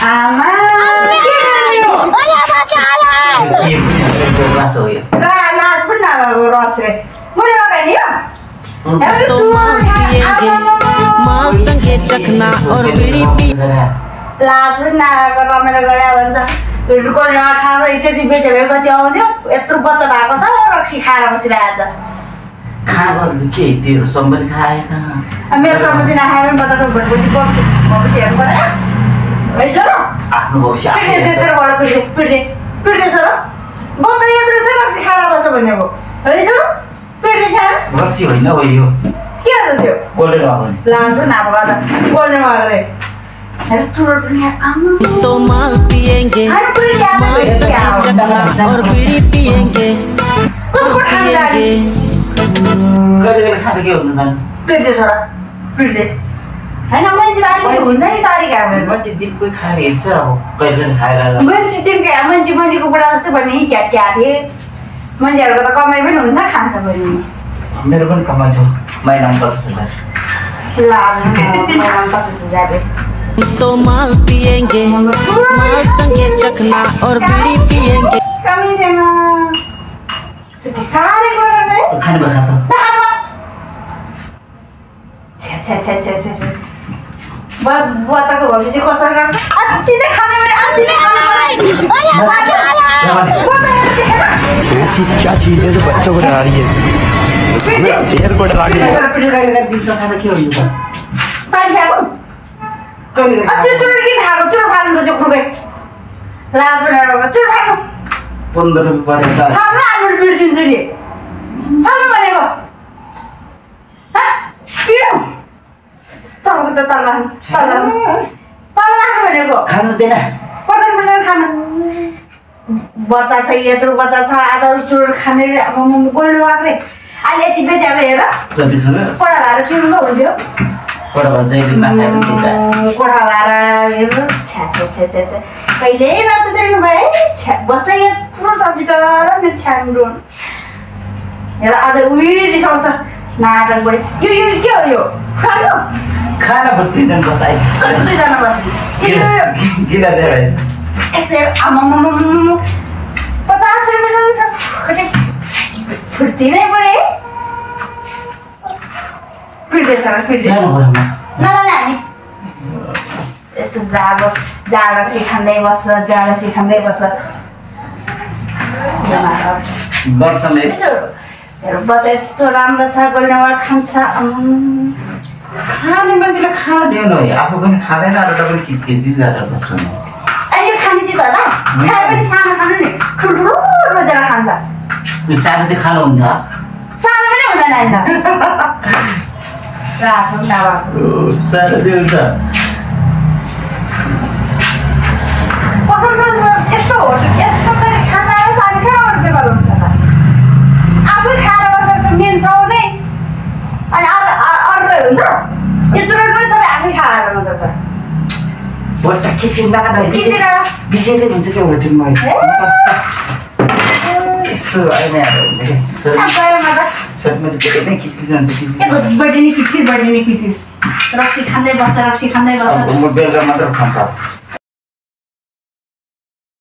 आमा के गर्यो के पनि रस हो यो लाज पनि नभएको रस रे मैले लगानी हो तो माल पिएंगे माल संगे चखना और बीड़ी पी लाज पनि नभएको रमाइलो गरे भन्छ कोलेमा खाँदा त्यति बेचे भए कति आउँथ्यो यत्रो बच्चा भएको छ रक्सी खाएर बसिरहेको खाएको के त्यो सम्बन्ध खाएन छ मेरो सम्बन्धी नखायो भने बच्चाको भोटपछि पढ्छु भविष्य हेर्नु पर्यो है छोरो आफ्नो भविष्य पिट्दै तेरोबाट पिट्दै छोरो बच्चा यत्रो छ रक्सी खाएर बस्छ भनेको है छोरो पिट्दै छ रक्सी होइन हो यो के हो त्यो कोलेर हो नि लाज पनि नभएको त कोलेमा गरे रेस्टोरेंट में आमा तो माल पिएंगे माल संगे चखना और बीड़ी पिएंगे पिएंगे कहिले खाँदा के हुनु त पिट्दै छोरा पिट्दै हैन मान्छे अलिकति हुन्छ नि तरिका हाम्रो मान्छे दिनकै खाएर हिँड्छ अब कहिले खाएर मान्छे दिनकै मान्छेको कुरा जस्तो भने क्याटे मान्छेहरूको त कमाइ पनि हुन्छ खान्छ भने मेरो पनि कमाइ छ महिनामा 50,000 लाज 50,000 तो माल पिएंगे माल संगे चखना और बीड़ी पिएंगे कमी छैन सुकी सारे कुरा गर्छ है खानु भयो खा त छे बच्चाको भविष्य कसरी गर्छ अति नै खाने भने अति नै ऐसी क्या चीज है जो बच्चों को डरा रही है शेर को डरा रही है कहिले दिउँसो खाँदा के हुन्छ त पानी खाएको कहिले त्यो चुर किन खाएको चुर खानु त जो खुबै लाज बनाएको चुर खानु 15 रुपैयाँ परेछ खानु आलु बिर्दिन्छु नि खानु भनेको पिरो तपाईँको त तल्ला भनेको खानु दिएन पर्दैन खानु बच्चा छ यत्रो बच्चा छ आज चुर खाने बोल्नु आएको अहिले यति बेच्यो अब हेर 24 रुपैयाँ कोडा लाएर किन्नु हुन्थ्यो कोडा भन्छ दिनमा खाएर कोडा लाएर हेर्नु छ्या कहिल्यै नसुध्रिनु भयो छ्या बच्चा यत्रो छ बिचरा मेरो छ्याम्रो हेर आज उही रिसाउँछ नाटक गऱ्यो यो के हो यो खानु खाना पर 3 जन बसाइ दुईजना बस्ने गिला दिएर यस्तो आमामामा 50 रुपियाँ जान्छ फुर्ती नै परे पिर्दै जानु पर्यो हामी यस्तो जाडक्सी खाँदै बस्छ वर्षमा बच्चा यस्तो राम्रो छ गोल्डेवा खान्छ खाने मान्छेलाई खाना दिउनु है आफू पनि खाँदैन र तपाईँ किचकिच गरेर बस्नु अहिले खाने चिज होला खाए पनि सानो खानु नि ठुल्ठुलो रोजेर खान्छ सानो चाहिँ खानुहुन्छ सानो पनि हुँदैन अहिले राखौँ नभएको सानो चाहिँ हुन्छ पसल यस्तो होटल यस्तो खाजा सानो कहाँबाट व्यवहार हुन्छ त आफै खाएर बसेर मेन साउ नै अनि अरूलाई हुन्छ यो चुरोट पनि सबै आफै खाएर मात्र त बट्टा किसिँदा किसेर बिजेदै हुन्छ क्या होटेलमा यस्तो आइमाहरू हुन्छ क्या गएमा त सर्टमा चाहिँ धेरै नै किचकिच हुन्छ बढी नै किचिस रक्सी खाँदै बस्छ म बेलुका मात्र खान्छ